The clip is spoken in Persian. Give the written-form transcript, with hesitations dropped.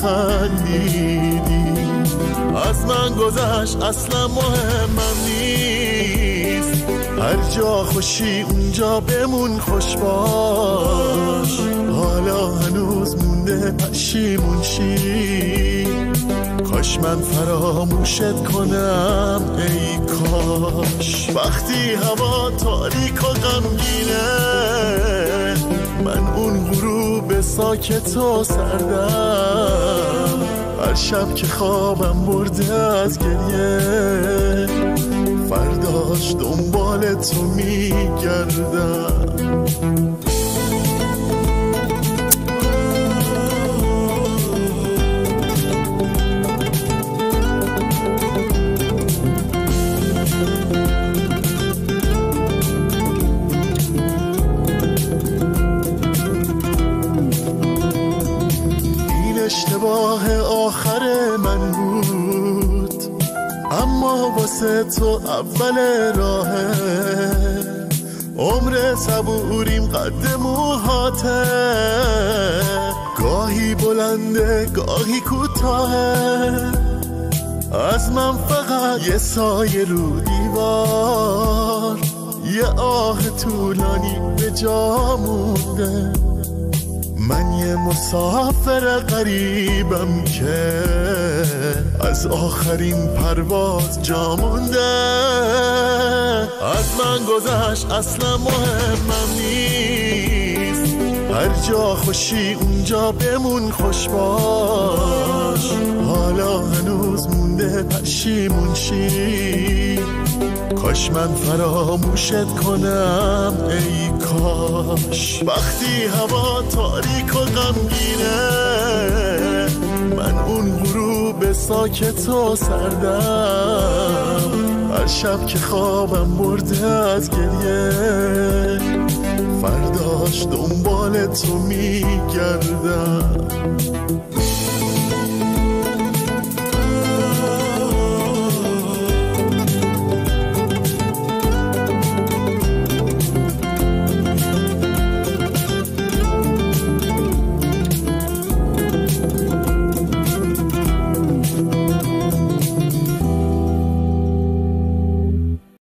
خندیدی. از من گذشت اصلا مهمم نیست، هر جا خوشی اونجا بمون خوش باش. حالا هنوز مونده پشیمون شی، کاش من فراموشت کنم ای کاش. وقتی هوا تاریک و غمگینه، من اون غروب ساکت و سردم، هر شب که خوابم برده از گریه، فرداش دنبال تو میگردم. اشتباه آخر من بود، اما واسه تو اول راهه. عمر صبوریم قد موهاته، گاهی بلنده گاهی کوتاهه. از من فقط یه سایه رو دیوار، یه آه طولانی به جا مونده. من یه مسافر غریبم که از آخرین پرواز جا مونده. از من گذشت اصلا مهمم نیست، هر جا خوشی اونجا بمون خوش باش. حالا هنوز مونده پشیمون شی، کاش من فراموشت کنم ای کاش. وقتی هوا تاریک و غمگینه، من اون غروب ساکت و سردم، هر شب که خوابم برده از گریه، فرداش دنبال تو میگردم.